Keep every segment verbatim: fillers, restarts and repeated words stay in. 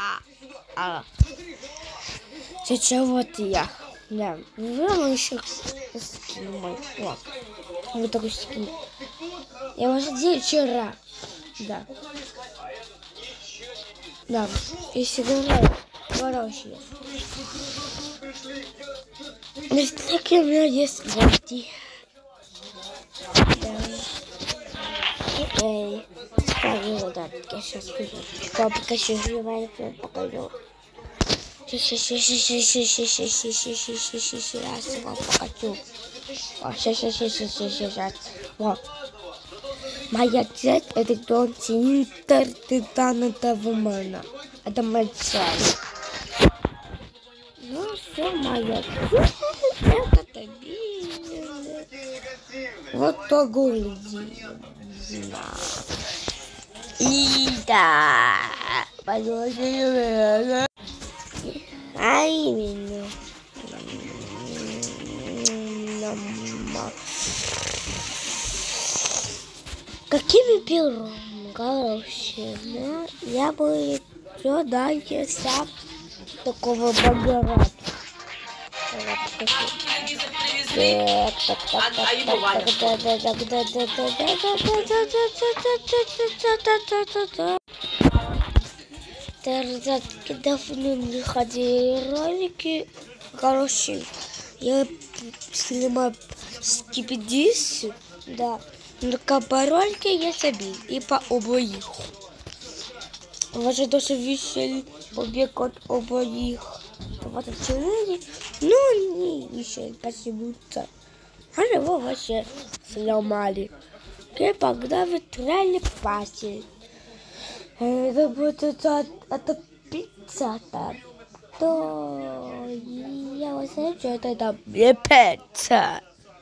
А. Сейчас вот я. Да. Вы еще скин мой. Вот. Вот такой скин. Я уже делал вчера. Да. Да. Если говорю, хорошие. Такие у меня есть гости. Да. Эй. Покажу, да, я сейчас скажу. Папа, покажу, живая, покажу. Сейчас, сейчас, сейчас, сейчас, сейчас, сейчас, сейчас, сейчас, я вам покажу. Сейчас, сейчас, сейчас, сейчас, сейчас. Вот. Моя цель — это континентар титана вумана. Это моя цель. Ну, все, моя цель. Это стабильно. Вот такой день. И да, пойдем. А именно. Какими пером? Короче, да, я бы сюда сам такого богората. Так, так, так, так, так, так, так, так, так, так, давно не ходили ролики. Короче, я снимаю скипидис, да. Но по ролике я забил и по обоих. Ваши тоже висели побег от обоих. Вот четыре. Ну, не еще почему-то. Они его вообще сломали. И когда вы трали паси. Это будет это, это пицца там. То я вас знаю, что это там не пицца.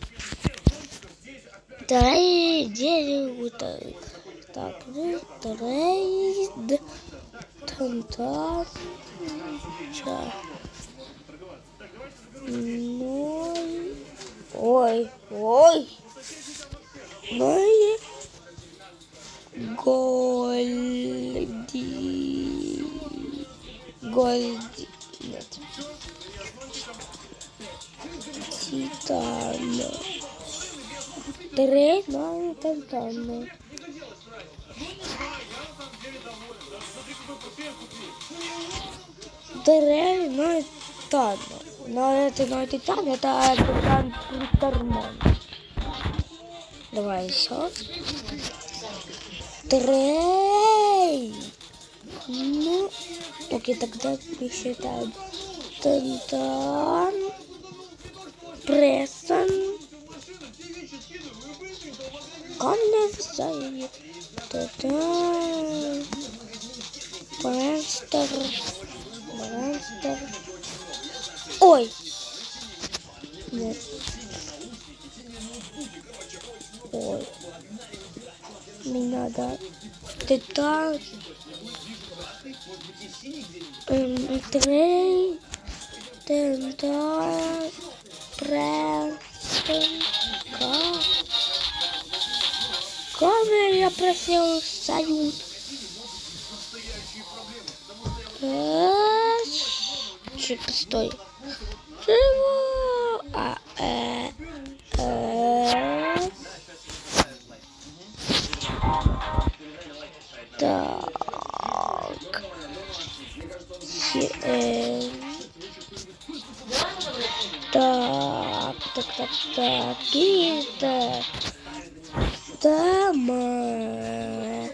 Трейд, дерево, так, трейд, там, так, ча, ноль, ой, ой, ноль, голди, голди, нет, титана. Трей, но там там. Трей, но там. Но это но титан, это титан Тормон. Давай еще. Трей. Ну, окей, тогда мы считаем. Титан. Прессон. Коннекция. Та-да. Монстр. Монстр. Ой. Нет. Ой. Не надо. Титан. Эм, трей. Тентар. Престон. Как? Камера, я просил салют. Чуть постой. Чего? А, э, э. Так. Э. Так, так, так, так. И так. Там э,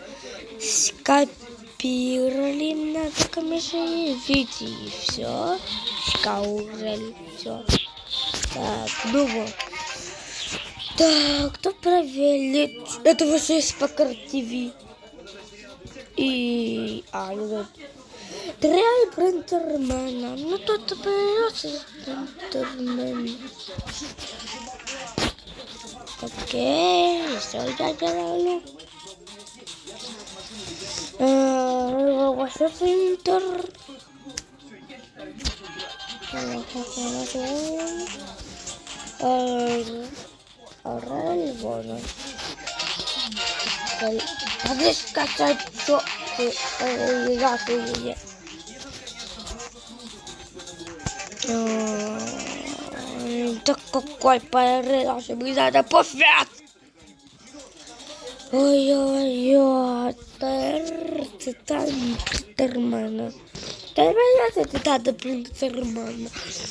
скопировали на таком же виде и все. Скаурили все. Так, ну вот. Так, кто проверит? Это вообще из Покер ТВ. И... А, ну Трей принтермена. Ну тут берется принтермен. Окей, все я делаю. Ваш принтер. Орел, вон. А здесь касается, что я Так какой порыв, мне надо пофиг. Ой-ой-ой, Термана. Термана, это надо Термана.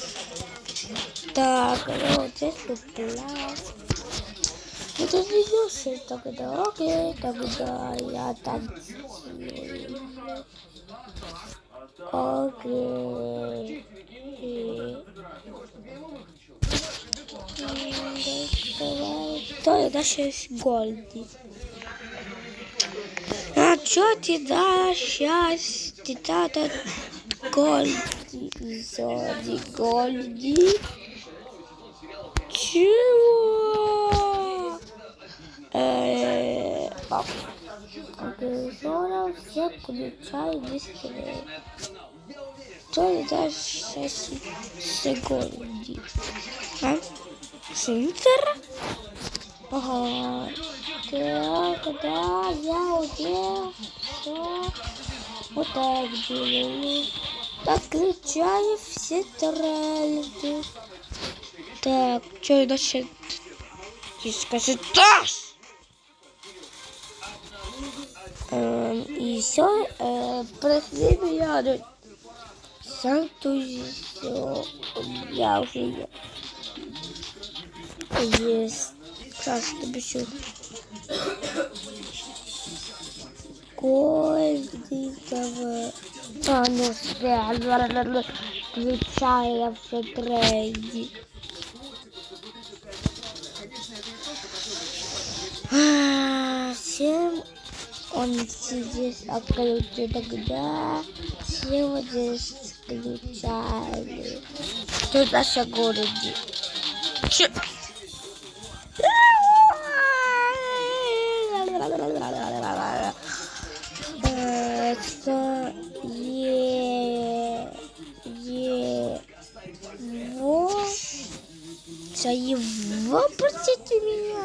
Так, вот здесь плавать. Это не дешево тогда, окей, тогда я танцую. Окей. То я дальше есть Голди. А чё ты дашь счастье, да-да, Голди, Зоди, Голди. Чего? Эээ, окей, зора, все включай дисплей. Что ты дашь счастье с Голди? А? Синтер? Ага. Так, да, я уже все вот так делаю. Подключаю все тренды. Так, что дальше? Ты скажи, Таш! Эм, и все, э, прошли меня. Сантузио. Я уже есть. Сейчас напишу. Кольдикова. А, ну все. Включаю все тренды. Всем он здесь открытый тогда. Все вот здесь включали. Тут в нашем городе. Че? Это е е его за его, простите меня.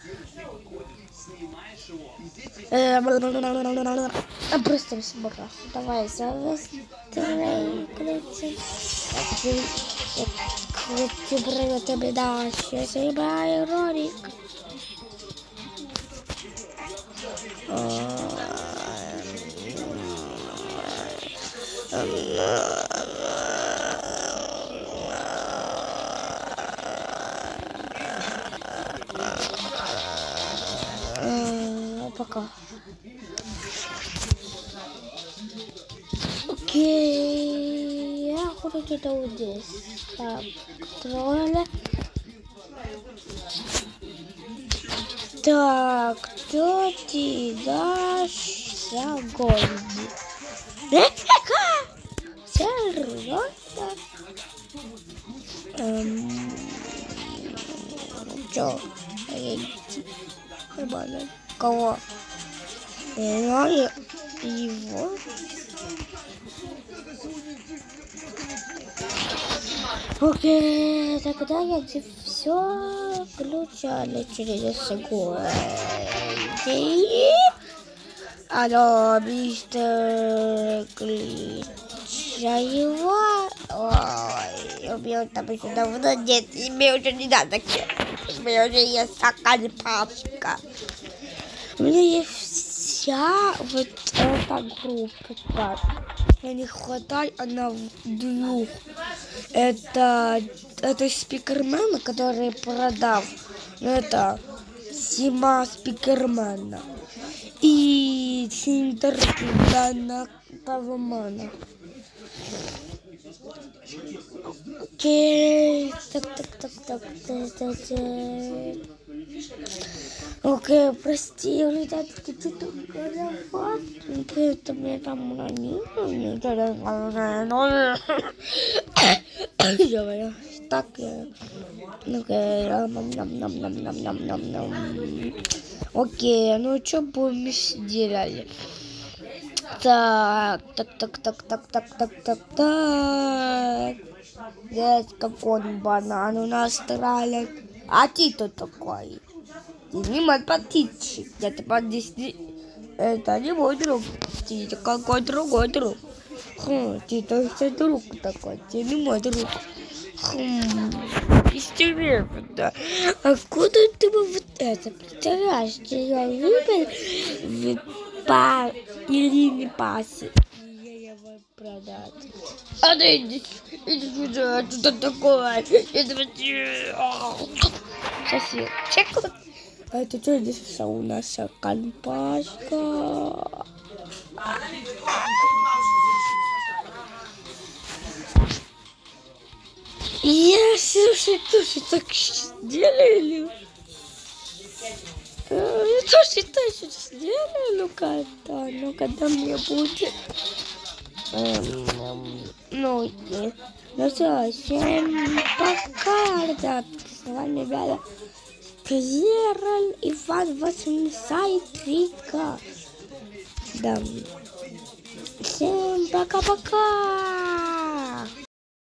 А просто собрался. Давай завестрей кричим. Кричим, привет тебе дальше. Снимай ролик. Пока. Окей, я хочу где-то вот здесь. Так, тролля. Так, что ты дашь за Голди? Нифига! Серьезно? Эм... Чё? Нормально. Кого? Я его. Окей, тогда я все включали через секунду. Алло, мистер, включай его. Ой, у меня там еще давно нет, и мне уже не надо. У меня уже есть стакан папка. У меня есть вся вот эта группа. Мне не хватает она двух. Это, это спикермена, который продал. Это Сима спикермена. И Синтер Дана Павомана. Окей. Так, так, так, так, так, так, так. Окей, прости, ребятки, что-то головат. Это мне там ранило. Так, окей, ну что будем делать? Так, так, так, так, так, так, так, так, так. Здесь какой банан у нас стреляет. А ты кто такой? Ты не мой подписчик. Это подписчик. Это не мой друг. Ты какой другой друг. Хм, ты тоже друг такой. Ты не мой друг. Хм, интересно. Откуда ты бы вот это представляешь? Я выбил в пар или не пасе. Я его продать. А ты иди, иди сюда, что такое? Это сейчас я чекаю. А это что здесь у нас компашка? Я, слушай, тоже так сделали. Я тоже так сделаю. Ну-ка, да, ну когда мне будет. Ну, ну все, всем пока, ребят. С вами, ребята, Кероль Иван восемьдесят три ка. Да. Всем пока-пока.